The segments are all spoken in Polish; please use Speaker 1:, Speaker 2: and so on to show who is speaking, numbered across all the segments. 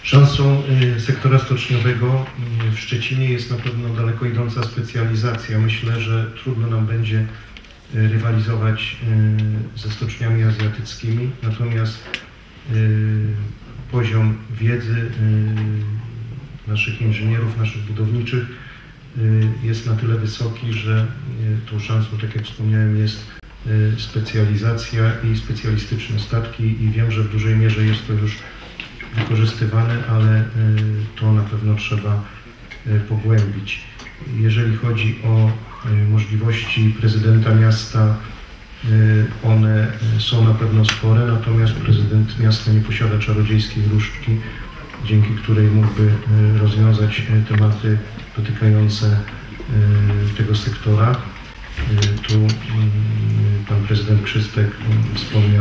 Speaker 1: Szansą sektora stoczniowego w Szczecinie jest na pewno daleko idąca specjalizacja. Myślę, że trudno nam będzie rywalizować ze stoczniami azjatyckimi, natomiast poziom wiedzy naszych inżynierów, naszych budowniczych jest na tyle wysoki, że tą szansą, tak jak wspomniałem, jest specjalizacja i specjalistyczne statki i wiem, że w dużej mierze jest to już wykorzystywane, ale to na pewno trzeba pogłębić. Jeżeli chodzi o możliwości prezydenta miasta, one są na pewno spore, natomiast prezydent miasta nie posiada czarodziejskiej różdżki, dzięki której mógłby rozwiązać tematy dotykające tego sektora. Tu pan prezydent Krzystek wspomniał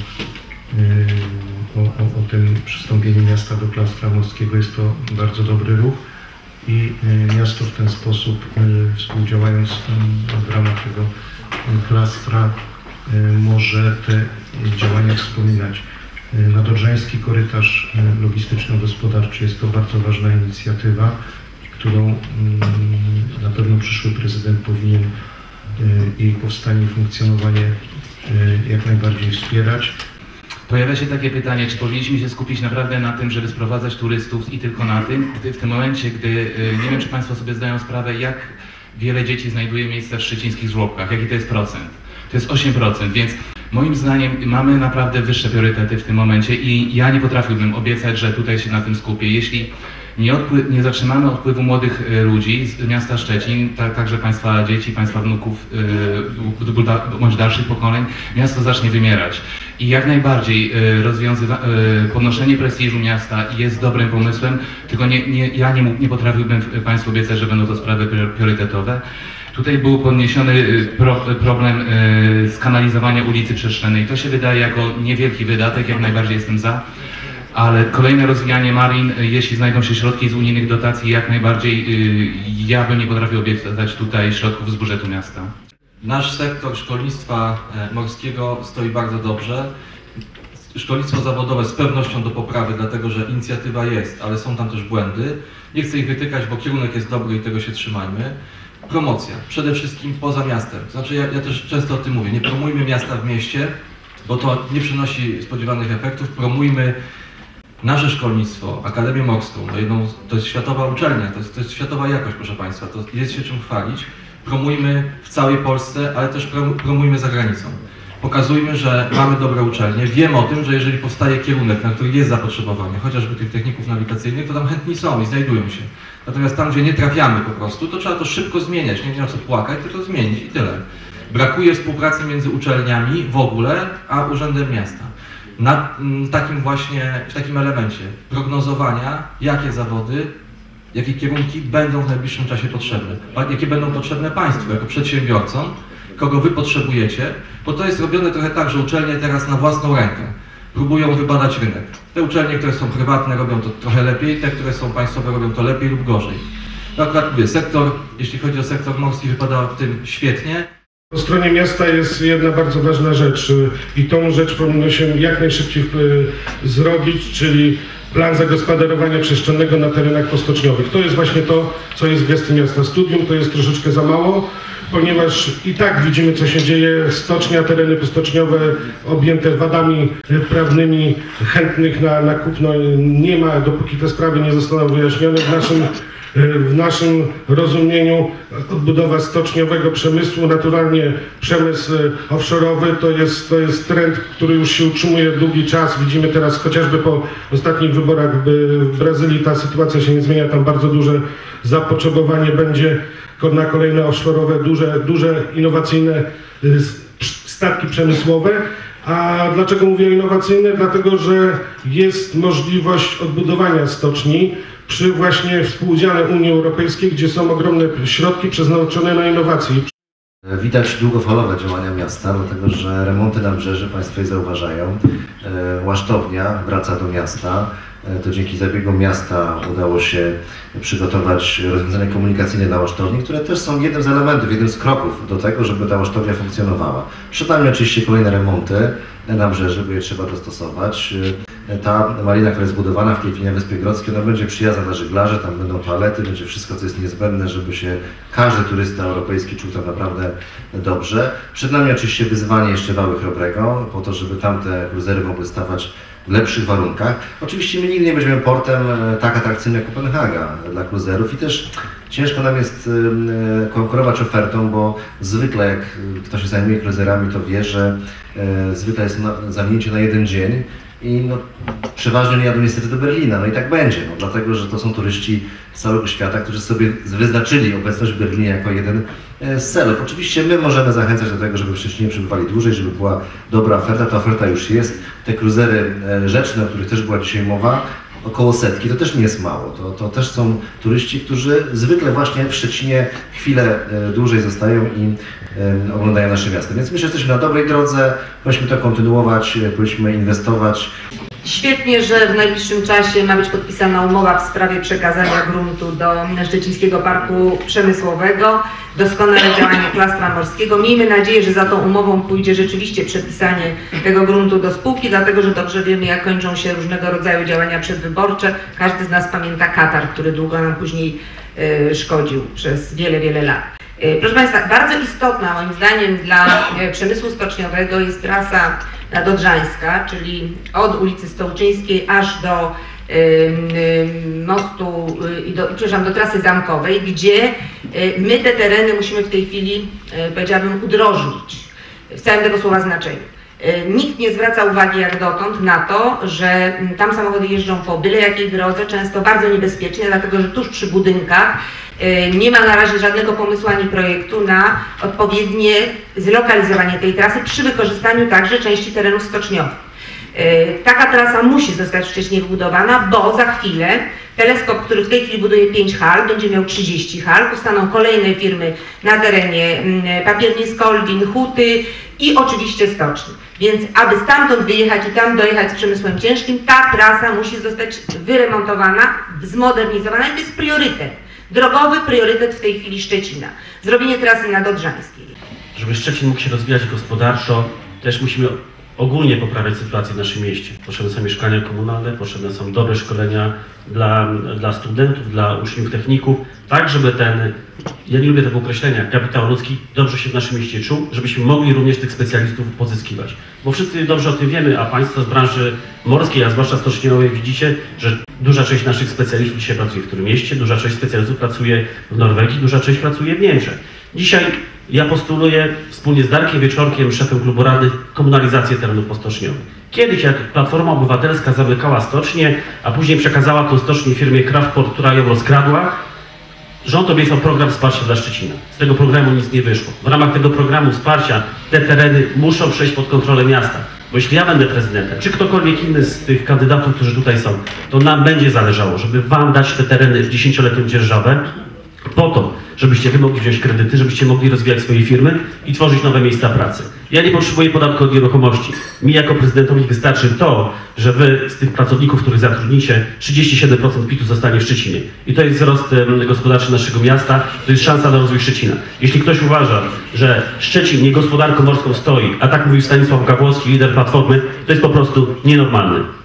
Speaker 1: o tym przystąpieniu miasta do klastra morskiego. Jest to bardzo dobry ruch i miasto w ten sposób, współdziałając w ramach tego klastra, może te działania wspominać. Nadodrzański korytarz logistyczno-gospodarczy jest to bardzo ważna inicjatywa, którą na pewno przyszły prezydent powinien jej powstanie i funkcjonowanie jak najbardziej wspierać.
Speaker 2: Pojawia się takie pytanie, czy powinniśmy się skupić naprawdę na tym, żeby sprowadzać turystów i tylko na tym, w tym momencie, gdy, nie wiem, czy Państwo sobie zdają sprawę, jak wiele dzieci znajduje miejsce w szczecińskich żłobkach, jaki to jest procent. To jest 8%, więc moim zdaniem mamy naprawdę wyższe priorytety w tym momencie i ja nie potrafiłbym obiecać, że tutaj się na tym skupię. Jeśli nie zatrzymamy odpływu młodych ludzi z miasta Szczecin, także Państwa dzieci, Państwa wnuków bądź dalszych pokoleń, miasto zacznie wymierać. I jak najbardziej podnoszenie prestiżu miasta jest dobrym pomysłem, tylko ja nie potrafiłbym Państwu obiecać, że będą to sprawy priorytetowe. Tutaj był podniesiony problem skanalizowania ulicy Przestrzennej. To się wydaje jako niewielki wydatek, jak najbardziej jestem za. Ale kolejne rozwijanie marin, jeśli znajdą się środki z unijnych dotacji, jak najbardziej ja bym nie potrafił obiecać tutaj środków z budżetu miasta.
Speaker 3: Nasz sektor szkolnictwa morskiego stoi bardzo dobrze. Szkolnictwo zawodowe z pewnością do poprawy, dlatego że inicjatywa jest, ale są tam też błędy. Nie chcę ich wytykać, bo kierunek jest dobry i tego się trzymajmy. Promocja, przede wszystkim poza miastem. Znaczy ja też często o tym mówię, nie promujmy miasta w mieście, bo to nie przynosi spodziewanych efektów. Promujmy nasze szkolnictwo, Akademię Morską, to jest światowa uczelnia, to jest światowa jakość, proszę Państwa, to jest się czym chwalić. Promujmy w całej Polsce, ale też promujmy za granicą. Pokazujmy, że mamy dobre uczelnie. Wiem o tym, że jeżeli powstaje kierunek, na który jest zapotrzebowanie, chociażby tych techników nawigacyjnych, to tam chętni są i znajdują się. Natomiast tam, gdzie nie trafiamy po prostu, to trzeba to szybko zmieniać, nie ma co płakać, tylko zmienić i tyle. Brakuje współpracy między uczelniami w ogóle, a Urzędem Miasta. W takim elemencie prognozowania, jakie zawody, jakie kierunki będą w najbliższym czasie potrzebne, jakie będą potrzebne Państwu jako przedsiębiorcom, kogo Wy potrzebujecie, bo to jest robione trochę tak, że uczelnie teraz na własną rękę próbują wybadać rynek. Te uczelnie, które są prywatne, robią to trochę lepiej, te, które są państwowe, robią to lepiej lub gorzej. No akurat mówię, jeśli chodzi o sektor morski, wypada w tym świetnie.
Speaker 4: Po stronie miasta jest jedna bardzo ważna rzecz i tą rzecz powinno się jak najszybciej zrobić, czyli plan zagospodarowania przestrzennego na terenach postoczniowych. To jest właśnie to, co jest w gestii miasta. Studium to jest troszeczkę za mało, ponieważ i tak widzimy, co się dzieje. Stocznia, tereny postoczniowe objęte wadami prawnymi, chętnych na kupno nie ma, dopóki te sprawy nie zostaną wyjaśnione. W naszym rozumieniu odbudowa stoczniowego przemysłu, naturalnie przemysł offshore'owy to jest trend, który już się utrzymuje długi czas. Widzimy teraz chociażby po ostatnich wyborach w Brazylii ta sytuacja się nie zmienia, tam bardzo duże zapotrzebowanie będzie na kolejne offshore'owe, duże innowacyjne statki przemysłowe. A dlaczego mówię innowacyjne? Dlatego, że jest możliwość odbudowania stoczni przy właśnie współudziale Unii Europejskiej, gdzie są ogromne środki przeznaczone na innowacje.
Speaker 5: Widać długofalowe działania miasta, dlatego że remonty nabrzeży Państwo je zauważają. Łasztownia wraca do miasta. To dzięki zabiegom miasta udało się przygotować rozwiązania komunikacyjne dla łasztowni, które też są jednym z elementów, jednym z kroków do tego, żeby ta łasztownia funkcjonowała. Przed nami oczywiście kolejne remonty nabrzeży, bo je trzeba dostosować. ta marina, która jest budowana w tej chwili na Wyspie Grodzkiej, ona będzie przyjazna dla żeglarzy, tam będą toalety, będzie wszystko, co jest niezbędne, żeby się każdy turysta europejski czuł tam naprawdę dobrze. Przed nami oczywiście wyzwanie jeszcze Wały Chrobrego, po to, żeby tamte kruzery mogły stawać w lepszych warunkach. Oczywiście my nigdy nie będziemy portem tak atrakcyjnym jak Kopenhaga dla kruzerów i też ciężko nam jest konkurować ofertą, bo zwykle jak ktoś się zajmuje kruzerami, to wie, że zwykle jest zamknięcie na jeden dzień i no, przeważnie nie jadą niestety do Berlina, no i tak będzie, no, dlatego że to są turyści z całego świata, którzy sobie wyznaczyli obecność w Berlinie jako jeden z celów. Oczywiście my możemy zachęcać do tego, żeby w Szczecinie przebywali dłużej, żeby była dobra oferta, ta oferta już jest. Te kruzery rzeczne, o których też była dzisiaj mowa, około 100, to też nie jest mało. To też są turyści, którzy zwykle właśnie w Szczecinie chwilę dłużej zostają i oglądają nasze miasto. Więc myślę, że jesteśmy na dobrej drodze, powinniśmy to kontynuować, powinniśmy inwestować.
Speaker 6: Świetnie, że w najbliższym czasie ma być podpisana umowa w sprawie przekazania gruntu do Szczecińskiego Parku Przemysłowego. Doskonałe działanie klastra morskiego. Miejmy nadzieję, że za tą umową pójdzie rzeczywiście przepisanie tego gruntu do spółki, dlatego że dobrze wiemy, jak kończą się różnego rodzaju działania przedwyborcze. Każdy z nas pamięta Katar, który długo nam później szkodził przez wiele, wiele lat. Proszę Państwa, bardzo istotna moim zdaniem dla przemysłu stoczniowego jest trasa nadodrzańska, czyli od ulicy Stołczyńskiej aż do mostu, do trasy zamkowej, gdzie my te tereny musimy w tej chwili, powiedziałabym, udrożnić w całym tego słowa znaczeniu. Nikt nie zwraca uwagi jak dotąd na to, że tam samochody jeżdżą po byle jakiej drodze, często bardzo niebezpiecznie, dlatego że tuż przy budynkach nie ma na razie żadnego pomysłu ani projektu na odpowiednie zlokalizowanie tej trasy przy wykorzystaniu także części terenów stoczniowych. Taka trasa musi zostać wcześniej wybudowana, bo za chwilę teleskop, który w tej chwili buduje 5 hal, będzie miał 30 hal, powstaną kolejne firmy na terenie Papierni Skoldin, Huty i oczywiście stoczni. Więc aby stamtąd wyjechać i tam dojechać z przemysłem ciężkim, ta trasa musi zostać wyremontowana, zmodernizowana i to jest priorytet. Drogowy priorytet w tej chwili Szczecina. Zrobienie trasy nadodrzańskiej.
Speaker 7: Żeby Szczecin mógł się rozwijać gospodarczo, też musimy ogólnie poprawiać sytuację w naszym mieście. Potrzebne są mieszkania komunalne, potrzebne są dobre szkolenia dla studentów, dla uczniów, techników, tak żeby ten, ja nie lubię tego określenia, kapitał ludzki dobrze się w naszym mieście czuł, żebyśmy mogli również tych specjalistów pozyskiwać. Bo wszyscy dobrze o tym wiemy, a Państwo z branży morskiej, a zwłaszcza stoczniowej widzicie, że duża część naszych specjalistów dzisiaj pracuje w którym mieście, duża część specjalistów pracuje w Norwegii, duża część pracuje w Niemczech. Dzisiaj ja postuluję wspólnie z Darkiem Wieczorkiem, szefem klubu radnych, komunalizację terenów postoczniowych. Kiedyś jak Platforma Obywatelska zamykała stocznię, a później przekazała tą stocznię firmie Kraftport, która ją rozkradła, rząd obiecał program wsparcia dla Szczecina. Z tego programu nic nie wyszło. W ramach tego programu wsparcia te tereny muszą przejść pod kontrolę miasta. Bo jeśli ja będę prezydentem, czy ktokolwiek inny z tych kandydatów, którzy tutaj są, to nam będzie zależało, żeby wam dać te tereny w 10-letnią dzierżawę, po to, żebyście wy mogli wziąć kredyty, żebyście mogli rozwijać swoje firmy i tworzyć nowe miejsca pracy. Ja nie potrzebuję podatku od nieruchomości. Mi jako prezydentowi wystarczy to, że wy z tych pracowników, których zatrudnicie, 37% PIT-u zostanie w Szczecinie. I to jest wzrost gospodarczy naszego miasta, to jest szansa na rozwój Szczecina. Jeśli ktoś uważa, że Szczecin nie gospodarką morską stoi, a tak mówił Stanisław Gawłowski, lider Platformy, to jest po prostu nienormalny.